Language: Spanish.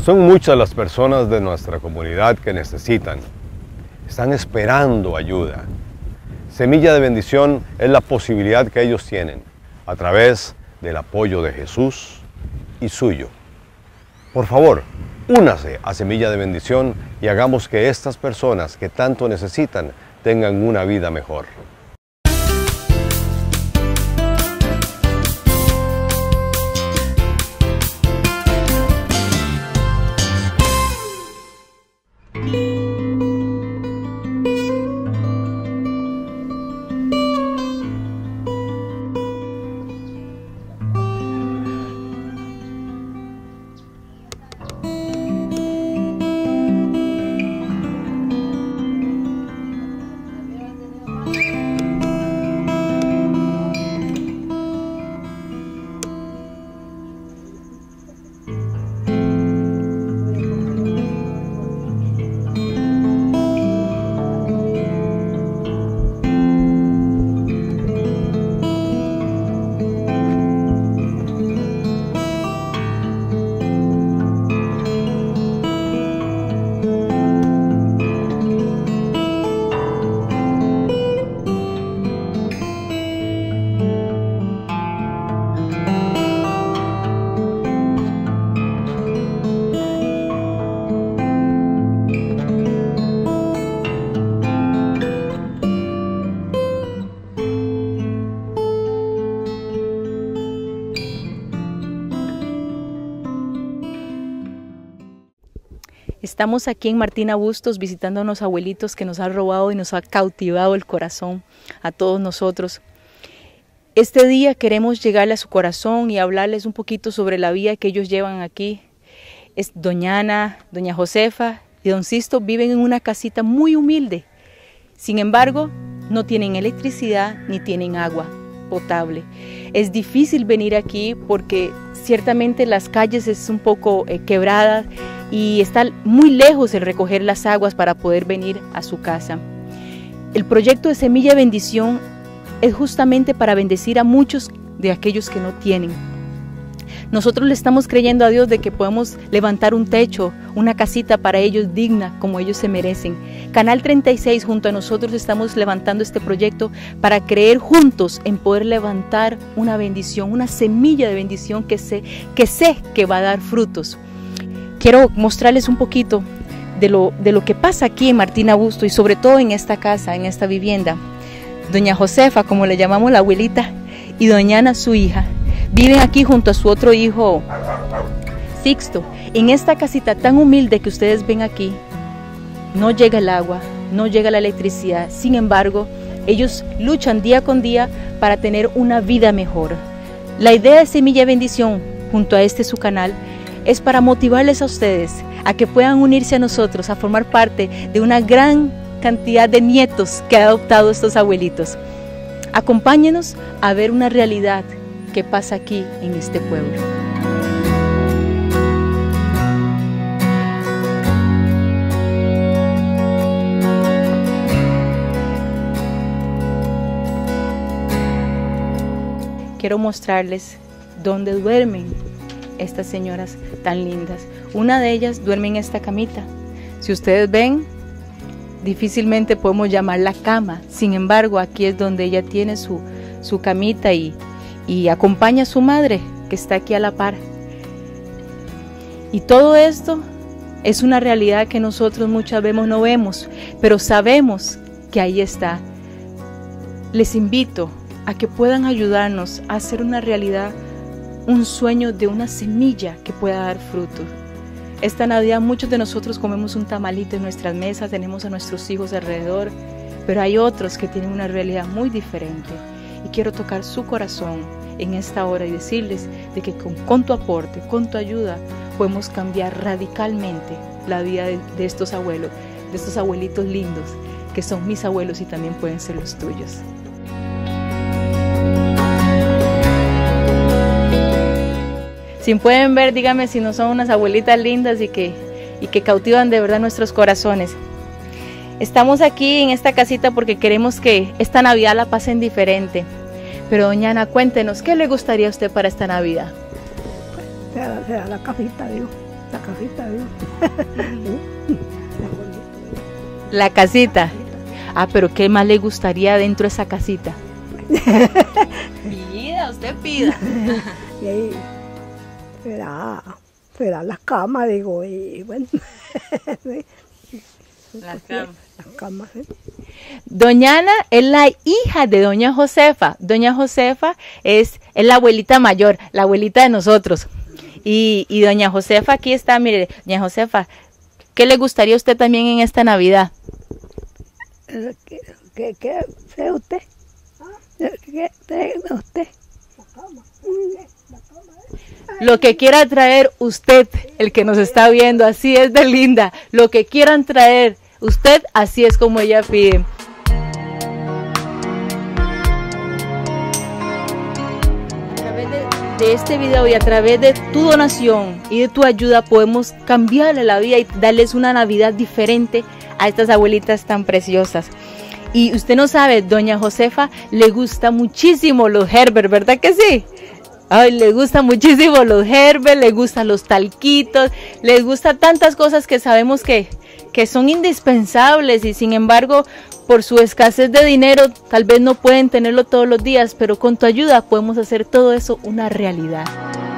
Son muchas las personas de nuestra comunidad que necesitan, están esperando ayuda. Semilla de Bendición es la posibilidad que ellos tienen a través del apoyo de Jesús y suyo. Por favor, únase a Semilla de Bendición y hagamos que estas personas que tanto necesitan tengan una vida mejor. Estamos aquí en Martina Bustos visitando a unos abuelitos que nos han robado y nos ha cautivado el corazón a todos nosotros. Este día queremos llegarle a su corazón y hablarles un poquito sobre la vida que ellos llevan aquí. Doña Ana, doña Josefa y don Sisto viven en una casita muy humilde. Sin embargo, no tienen electricidad ni tienen agua potable. Es difícil venir aquí porque ciertamente las calles es un poco quebradas y está muy lejos el recoger las aguas para poder venir a su casa. El proyecto de Semilla de Bendición es justamente para bendecir a muchos de aquellos que no tienen. Nosotros le estamos creyendo a Dios de que podemos levantar un techo, una casita para ellos digna como ellos se merecen. Canal 36 junto a nosotros estamos levantando este proyecto para creer juntos en poder levantar una bendición, una semilla de bendición que sé que va a dar frutos. Quiero mostrarles un poquito de lo que pasa aquí en Martina Bustos y sobre todo en esta casa, en esta vivienda. Doña Josefa, como le llamamos la abuelita, y doña Ana, su hija, viven aquí junto a su otro hijo, Sixto. En esta casita tan humilde que ustedes ven aquí, no llega el agua, no llega la electricidad. Sin embargo, ellos luchan día con día para tener una vida mejor. La idea de Semilla de Bendición, junto a su canal, es para motivarles a ustedes a que puedan unirse a nosotros, a formar parte de una gran cantidad de nietos que han adoptado estos abuelitos. Acompáñenos a ver una realidad que pasa aquí en este pueblo. Quiero mostrarles dónde duermen estas señoras tan lindas. Una de ellas duerme en esta camita. Si ustedes ven, difícilmente podemos llamarla cama. Sin embargo, aquí es donde ella tiene su camita y acompaña a su madre, que está aquí a la par. Y todo esto es una realidad que nosotros muchas veces no vemos, pero sabemos que ahí está. Les invito a que puedan ayudarnos a hacer una realidad, un sueño de una semilla que pueda dar fruto. Esta Navidad muchos de nosotros comemos un tamalito en nuestras mesas, tenemos a nuestros hijos alrededor, pero hay otros que tienen una realidad muy diferente. Y quiero tocar su corazón en esta hora y decirles de que con tu aporte, con tu ayuda, podemos cambiar radicalmente la vida de estos abuelos, de estos abuelitos lindos, que son mis abuelos y también pueden ser los tuyos. Si pueden ver, díganme si no son unas abuelitas lindas y que cautivan de verdad nuestros corazones. Estamos aquí en esta casita porque queremos que esta Navidad la pasen diferente. Pero doña Ana, cuéntenos, ¿qué le gustaría a usted para esta Navidad? Sea la casita, digo. La casita, ¿no? La casita. Ah, pero ¿qué más le gustaría dentro de esa casita? Pida, usted pida. Y ahí será las camas, digo, y bueno. Sí. Las camas. Las camas, ¿sí? Doña Ana es la hija de doña Josefa. Doña Josefa es la abuelita mayor, la abuelita de nosotros. Y doña Josefa aquí está, mire, doña Josefa, ¿qué le gustaría a usted también en esta Navidad? ¿Qué sea usted? ¿Qué sea usted? Lo que quiera traer usted, el que nos está viendo, así es de linda. Lo que quieran traer usted, así es como ella pide. A través de este video y a través de tu donación y de tu ayuda podemos cambiarle la vida y darles una Navidad diferente a estas abuelitas tan preciosas. Y usted no sabe, doña Josefa le gusta muchísimo los Herbert, ¿verdad que sí? Ay, le gusta muchísimo los Herbert, le gustan los talquitos, les gusta tantas cosas que sabemos que son indispensables y sin embargo por su escasez de dinero tal vez no pueden tenerlo todos los días, pero con tu ayuda podemos hacer todo eso una realidad.